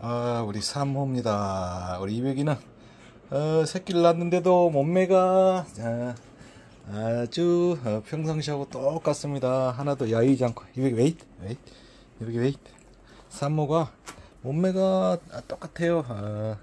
우리 산모입니다. 우리 이백이는 새끼를 낳았는데도 몸매가 아주 평상시하고 똑같습니다. 하나도 야위지 않고. 이백이 웨이트 이백이 웨이트. 산모가 몸매가 똑같아요.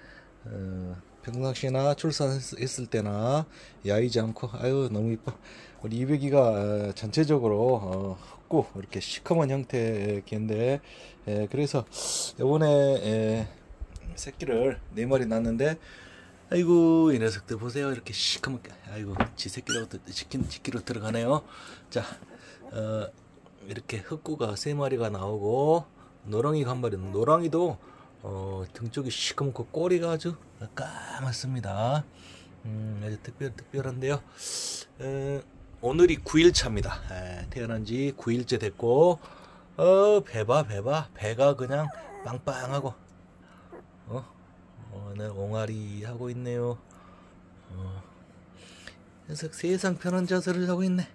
평상시나 출산했을 때나 야위지 않고 아유 너무 이뻐. 우리 이백이가 전체적으로 흑고 이렇게 시커먼 형태의 개인데 그래서 요번에 새끼를 4마리 낳았는데 아이고 이 녀석들 보세요. 이렇게 시커멓게 아이고 지 새끼라고 지키러 들어가네요. 자 이렇게 흑구가 3마리가 나오고 노랑이가 1마리. 노랑이도 등 쪽이 시커멓고 꼬리가 아주 까맣습니다. 아주 특별한데요. 오늘이 9일차입니다. 태어난 지 9일째 됐고 배가 그냥 빵빵하고 오늘 옹알이 하고 있네요. 녀석 세상 편한 자세를 하고 있네.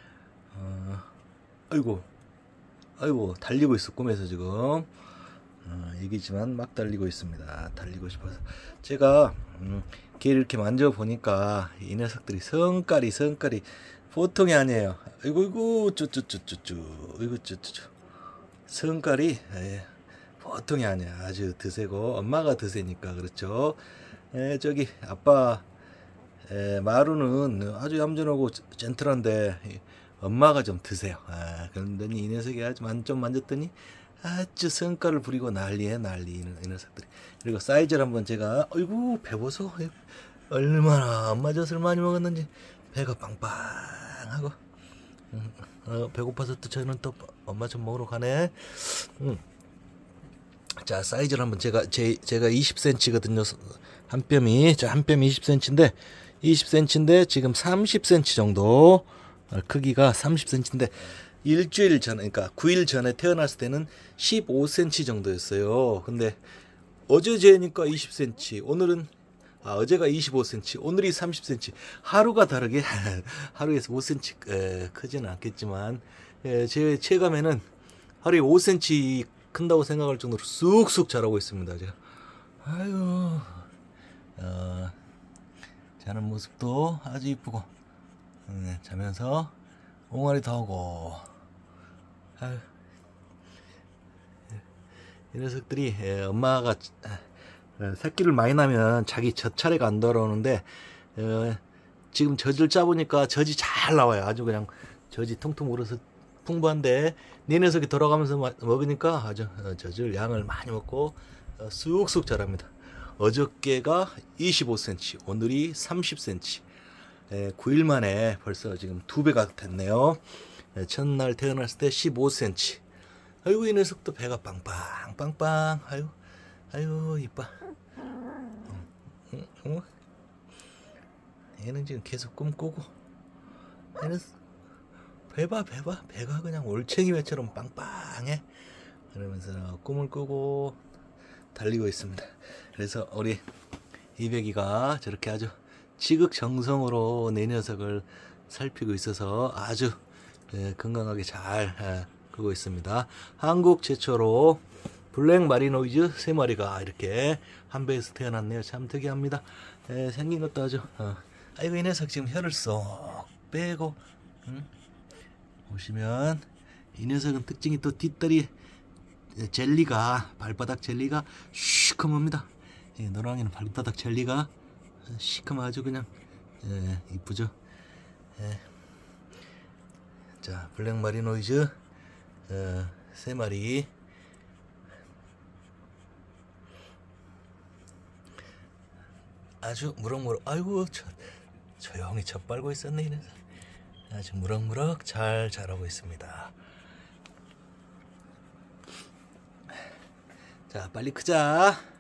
아이고 달리고 있어. 꿈에서 지금 얘기지만 막 달리고 있습니다. 달리고 싶어서 제가 걔를 이렇게 만져보니까 이 녀석들이 성깔이 보통이 아니에요. 이거 성깔이 보통이 아니야. 아주 드세고 엄마가 드세니까 그렇죠. 저기 아빠 마루는 아주 얌전하고 젠틀한데 엄마가 좀 드세요. 그런데 이 녀석이 아주 좀 만졌더니 아주 성깔을 부리고 난리에 난리 이 녀석들이. 그리고 사이즈를 한번 제가 어이구 배 보소. 얼마나 엄마 젖을 많이 먹었는지 배가 빵빵하고 배고파서 또 저는 또 엄마 좀 먹으러 가네. 자 사이즈를 한번 제가 20cm거든요. 한 뼘이 20cm인데 20cm인데 지금 30cm 정도 크기가 30cm인데 일주일 전 그러니까 9일 전에 태어났을 때는 15cm 정도였어요. 근데 어제 재니까 20cm 오늘은 어제가 25cm 오늘이 30cm 하루가 다르게 하루에서 5cm 크지는 않겠지만 제 체감에는 하루에 5cm 큰다고 생각할 정도로 쑥쑥 자라고 있습니다. 제가 아유 자는 모습도 아주 이쁘고 자면서 옹알이도 하고 아유 이 녀석들이 엄마가 새끼를 많이 나면 자기 젖차례가 안 돌아오는데 지금 젖을 짜보니까 젖이 잘 나와요. 아주 그냥 젖이 퉁퉁 불어서 풍부한데 네 녀석이 돌아가면서 먹으니까 아주 젖을 양을 많이 먹고 쑥쑥 자랍니다. 어저께가 25cm 오늘이 30cm 9일 만에 벌써 지금 2배가 됐네요. 첫날 태어났을 때 15cm. 아이고 이 녀석도 배가 빵빵 아유 이뻐. 얘는 지금 계속 꿈꾸고 얘는 배가 그냥 올챙이 배처럼 빵빵해. 그러면서 꿈을 꾸고 달리고 있습니다. 그래서 우리 이백이가 저렇게 아주 지극정성으로 내 녀석을 살피고 있어서 아주 건강하게 잘 크고 있습니다. 한국 최초로 블랙 마리노이즈 3마리가 이렇게 한 배에서 태어났네요. 참 특이합니다. 생긴 것도 아주 아이고 이 녀석 지금 혀를 쏙 빼고 보시면 이 녀석은 특징이 또 뒷다리 젤리가 발바닥 젤리가 시커멉니다. 노랑이는 발바닥 젤리가 시커매 아주 그냥 이쁘죠. 자 블랙 마리노이즈 3마리 아주 무럭무럭 아이고 조용히 젖 빨고 있었네. 이 녀석 아주 무럭무럭 잘 자라고 있습니다. 자 빨리 크자.